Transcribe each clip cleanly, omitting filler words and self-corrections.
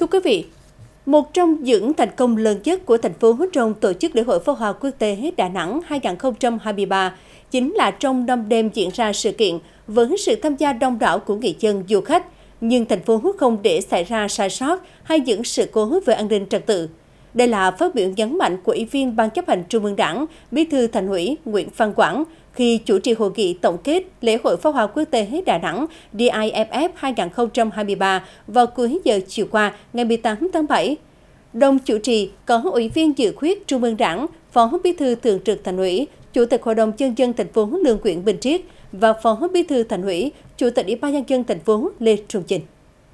Thưa quý vị, một trong những thành công lớn nhất của thành phố trong tổ chức lễ hội pháo hoa quốc tế Đà Nẵng 2023 chính là trong 5 đêm diễn ra sự kiện với sự tham gia đông đảo của người dân du khách, nhưng thành phố không để xảy ra sai sót hay những sự cố về an ninh trật tự. Đây là phát biểu nhấn mạnh của Ủy viên Ban chấp hành Trung ương Đảng, Bí thư Thành ủy Nguyễn Văn Quảng khi chủ trì hội nghị tổng kết lễ hội pháo hoa quốc tế Đà Nẵng DIFF 2023 vào cuối giờ chiều qua, ngày 18 tháng 7. Đồng chủ trì có Ủy viên Dự khuyết Trung ương Đảng, Phó Bí thư Thường trực Thành ủy, Chủ tịch Hội đồng Nhân dân thành phố Lương Quyện Bình Triết và Phó Bí thư Thành ủy, Chủ tịch Ủy ban Nhân dân thành phố Lê Trung Chinh.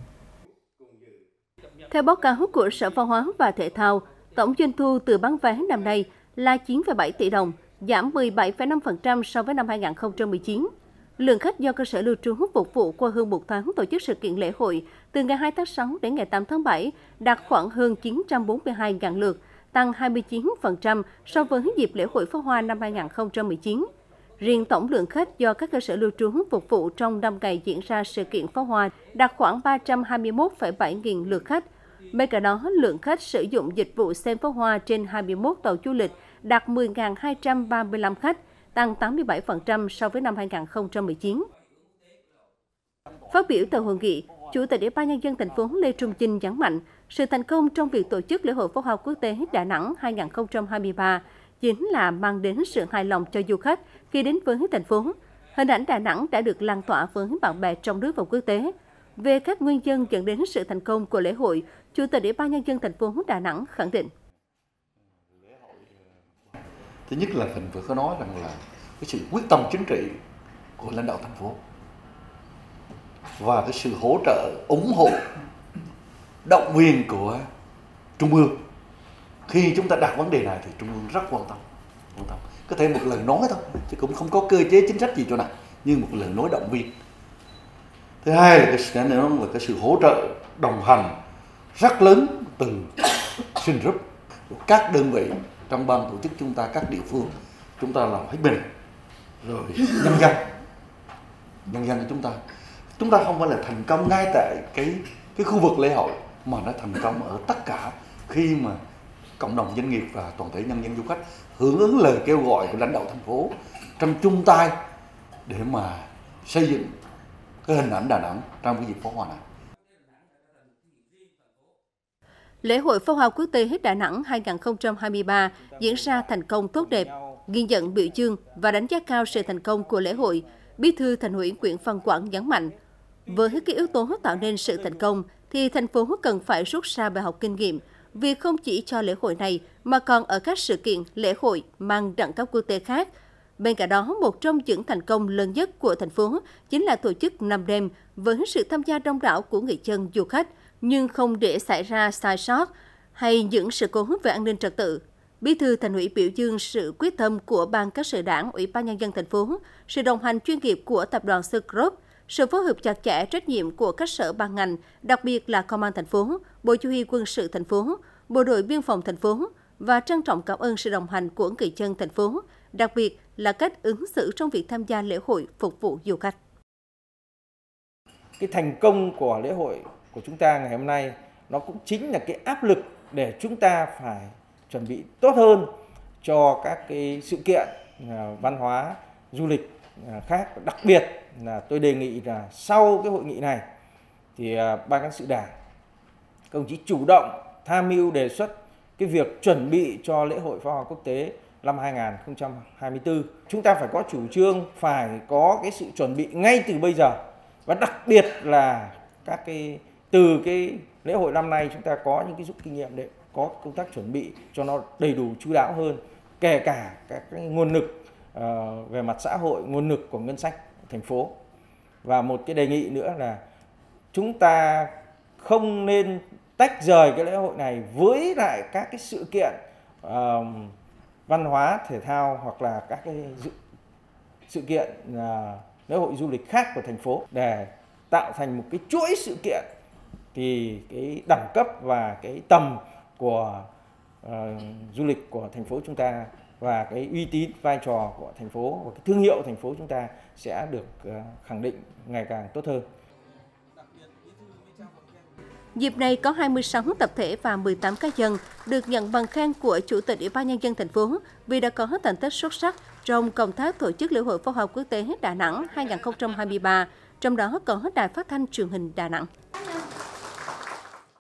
Theo báo cáo của Sở Văn hóa và Thể thao, tổng doanh thu từ bán vé năm nay là 9,7 tỷ đồng, giảm 17,5% so với năm 2019. Lượng khách do cơ sở lưu trú phục vụ qua hơn một tháng tổ chức sự kiện lễ hội từ ngày 2 tháng 6 đến ngày 8 tháng 7 đạt khoảng hơn 942.000 lượt, tăng 29% so với dịp lễ hội pháo hoa năm 2019. Riêng tổng lượng khách do các cơ sở lưu trú phục vụ trong 5 ngày diễn ra sự kiện pháo hoa đạt khoảng 321,7 nghìn lượt khách. Bên cạnh đó, lượng khách sử dụng dịch vụ xem pháo hoa trên 21 tàu du lịch đạt 10.235 khách, tăng 87% so với năm 2019. Phát biểu tại hội nghị, Chủ tịch Ủy ban Nhân dân thành phố Lê Trung Chinh nhấn mạnh, sự thành công trong việc tổ chức lễ hội pháo hoa quốc tế Đà Nẵng 2023 chính là mang đến sự hài lòng cho du khách khi đến với thành phố. Hình ảnh Đà Nẵng đã được lan tỏa với bạn bè trong nước và quốc tế. Về các nguyên nhân dẫn đến sự thành công của lễ hội, Chủ tịch Ủy ban Nhân dân thành phố Đà Nẵng khẳng định. Thứ nhất là mình vừa có nói rằng là cái sự quyết tâm chính trị của lãnh đạo thành phố và cái sự hỗ trợ, ủng hộ, động viên của Trung ương. Khi chúng ta đặt vấn đề này thì Trung ương rất quan tâm. Có thể một lần nói thôi, chứ cũng không có cơ chế chính sách gì chỗ này, nhưng một lần nói động viên. Thứ hai là cái sự hỗ trợ, đồng hành rất lớn từ xin giúp các đơn vị trong ban tổ chức chúng ta, các địa phương chúng ta làm hết mình, rồi nhân dân của chúng ta không phải là thành công ngay tại cái khu vực lễ hội, mà nó thành công ở tất cả khi mà cộng đồng doanh nghiệp và toàn thể nhân dân du khách hưởng ứng lời kêu gọi của lãnh đạo thành phố trong chung tay để mà xây dựng cái hình ảnh Đà Nẵng trong cái dịp pháo hoa này. Lễ hội pháo hoa quốc tế Đà Nẵng 2023 diễn ra thành công tốt đẹp, ghi nhận biểu dương và đánh giá cao sự thành công của lễ hội. Bí thư Thành ủy Nguyễn Văn Quảng nhấn mạnh, với các yếu tố tạo nên sự thành công thì thành phố cần phải rút ra bài học kinh nghiệm, vì không chỉ cho lễ hội này mà còn ở các sự kiện lễ hội mang đẳng cấp quốc tế khác. Bên cạnh đó, một trong những thành công lớn nhất của thành phố chính là tổ chức 5 đêm với sự tham gia đông đảo của người dân du khách, nhưng không để xảy ra sai sót hay những sự cố về an ninh trật tự. Bí thư Thành ủy biểu dương sự quyết tâm của Ban Cán sự Đảng, Ủy ban Nhân dân thành phố, sự đồng hành chuyên nghiệp của Tập đoàn Sun Group, sự phối hợp chặt chẽ trách nhiệm của các sở ban ngành, đặc biệt là Công an thành phố, Bộ Chỉ huy Quân sự thành phố, Bộ đội Biên phòng thành phố, và trân trọng cảm ơn sự đồng hành của người dân thành phố, đặc biệt là cách ứng xử trong việc tham gia lễ hội phục vụ du khách. Cái thành công của lễ hội của chúng ta ngày hôm nay nó cũng chính là cái áp lực để chúng ta phải chuẩn bị tốt hơn cho các cái sự kiện văn hóa du lịch khác. Đặc biệt là tôi đề nghị là sau cái hội nghị này thì Ban Cán sự Đảng, các đồng chí chủ động tham mưu đề xuất cái việc chuẩn bị cho lễ hội pháo hoa quốc tế năm 2024. Chúng ta phải có chủ trương, phải có cái sự chuẩn bị ngay từ bây giờ, và đặc biệt là từ cái lễ hội năm nay chúng ta có những cái rút kinh nghiệm để có công tác chuẩn bị cho nó đầy đủ chu đáo hơn, kể cả các cái nguồn lực về mặt xã hội, nguồn lực của ngân sách thành phố. Và một cái đề nghị nữa là chúng ta không nên tách rời cái lễ hội này với lại các cái sự kiện văn hóa thể thao hoặc là các cái sự kiện lễ hội du lịch khác của thành phố, để tạo thành một cái chuỗi sự kiện thì cái đẳng cấp và cái tầm của du lịch của thành phố chúng ta và cái uy tín vai trò của thành phố và cái thương hiệu thành phố chúng ta sẽ được khẳng định ngày càng tốt hơn. Dịp này có 26 tập thể và 18 cá nhân được nhận bằng khen của Chủ tịch Ủy ban Nhân dân thành phố vì đã có thành tích xuất sắc trong công tác tổ chức lễ hội pháo hoa quốc tế Đà Nẵng 2023, trong đó có Đài Phát thanh Truyền hình Đà Nẵng.